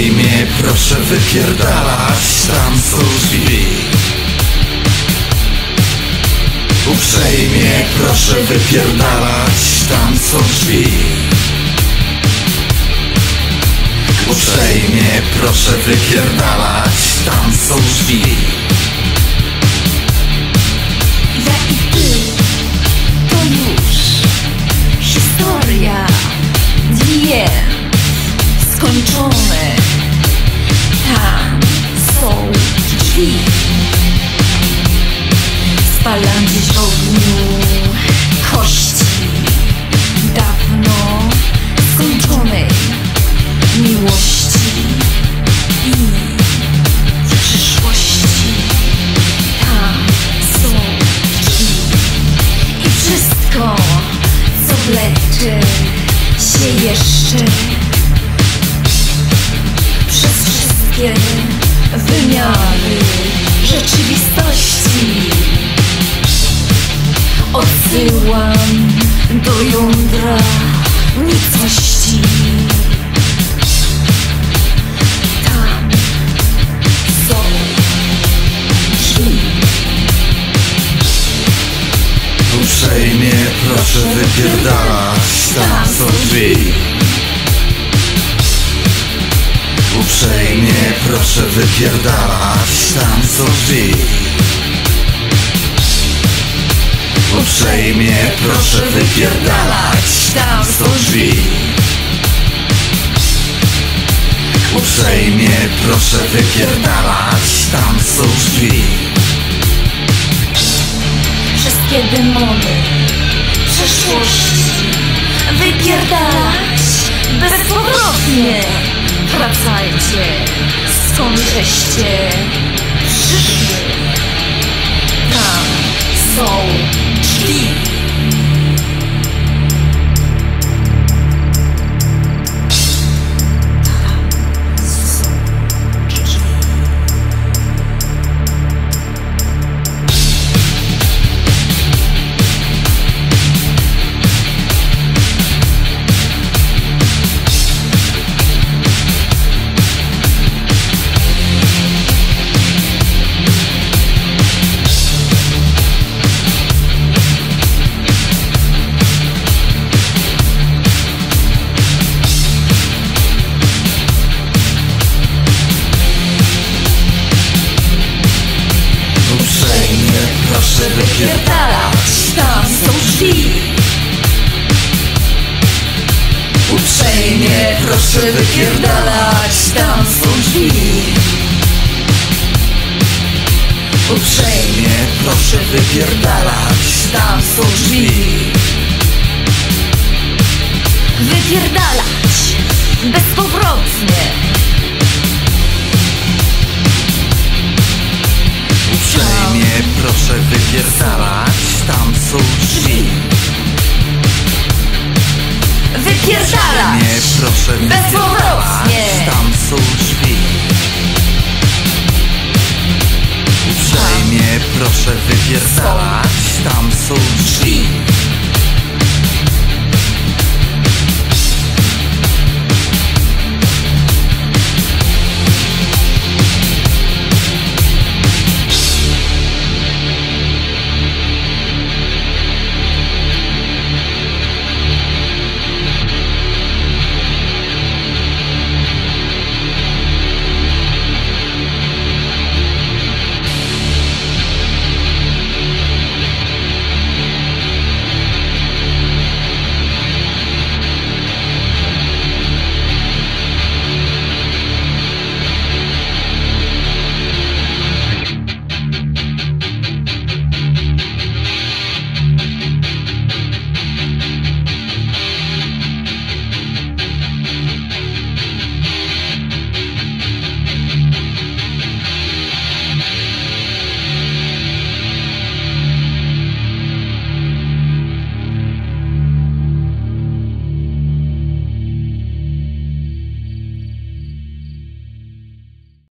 Uprzejmie proszę wypierdalać, tam są drzwi. Uprzejmie proszę wypierdalać, tam są drzwi. Uprzejmie proszę wypierdalać, tam są drzwi. Ja i ty to już historia, dwie skończone. Tam są drzwi. Spalam dziś w ogniu kości dawno skończonej miłości i przyszłości. Tam są drzwi. I wszystko, co wlecze się jeszcze przez wszystkie wymiary rzeczywistości. Odsyłam do jądra nicości. Tam są drzwi. Uprzejmie proszę wypierdalać, tam są drzwi. Uprzejmie proszę wypierdalać, tam są drzwi. Uprzejmie proszę wypierdalać, tam są drzwi. Uprzejmie proszę wypierdalać, tam są drzwi. Wszystkie demony przeszłości wypierdalać bezpowrotnie. Wracajcie, skąd żeście przyszli. Tam są drzwi. Proszę wypierdalać, tam są drzwi. Uprzejmie proszę wypierdalać, tam są drzwi. Uprzejmie proszę wypierdalać, tam są drzwi. Wypierdalać bezpowrotnie. Uprzejmie proszę wypierdalać, tam są drzwi. Wypierdalać Uprzejmie proszę wypierdalać, tam są drzwi. Uprzejmie proszę wypierdalać, tam są drzwi.